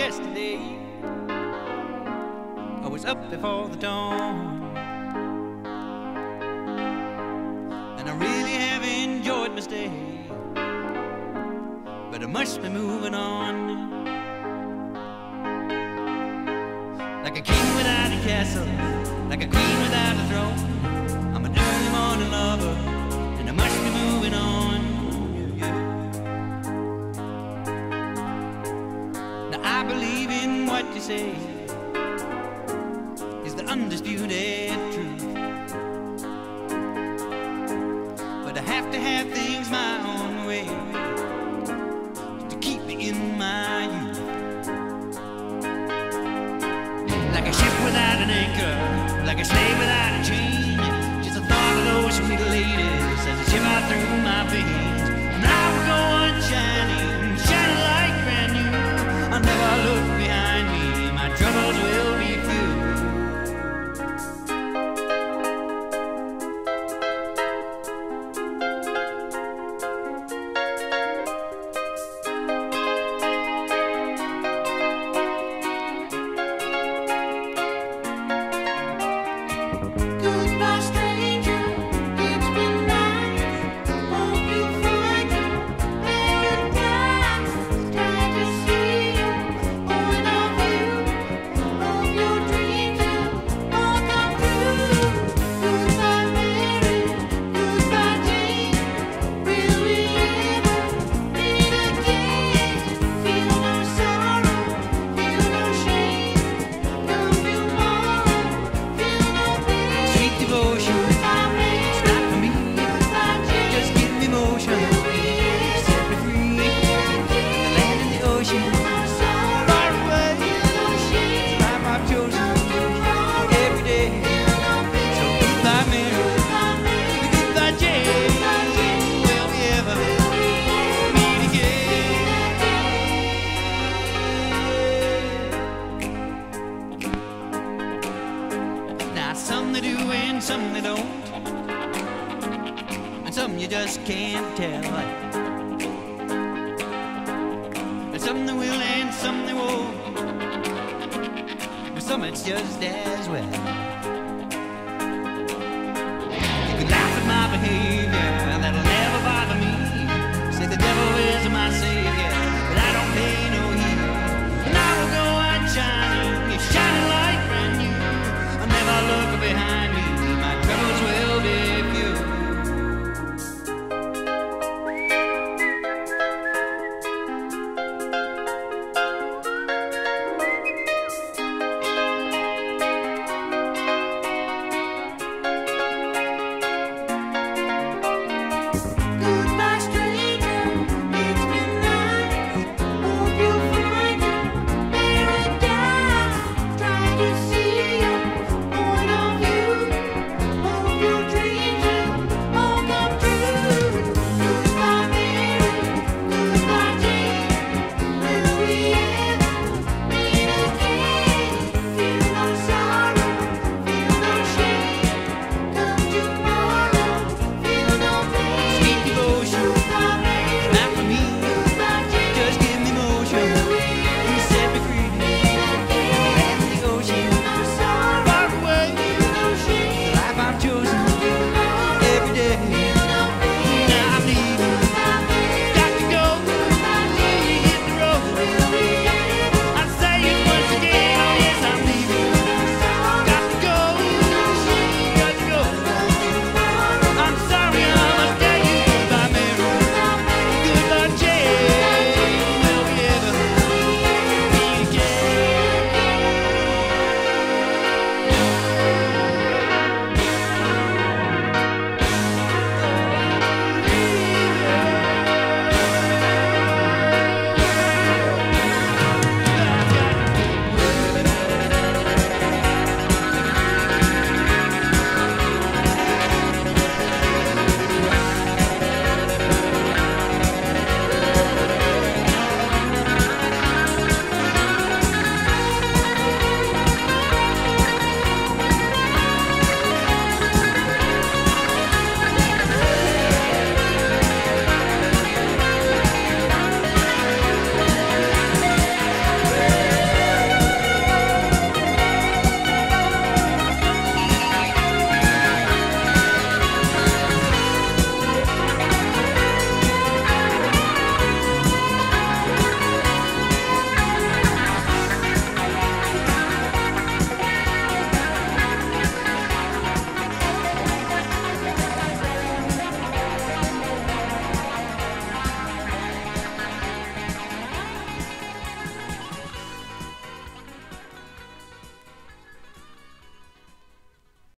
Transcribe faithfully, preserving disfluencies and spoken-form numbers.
yesterday. I was up before the dawn, and I really have enjoyed my stay, but I must be moving on. Like a king without a castle, like a queen without a throne, I'm an early morning lover, and I must be moving on. Yeah, yeah. Now I believe in what you say is the undisputed truth, but I have to have things my own way to keep me in my youth. Like a ship without an anchor, like a slave without a chain, just the thought of those sweet ladies as they shiver through my veins. And I will go on shining, shining like brand new. I'll never look behind me, my troubles will be few. Some they do and some they don't, and some you just can't tell. And some they will and some they won't, but some it's just as well.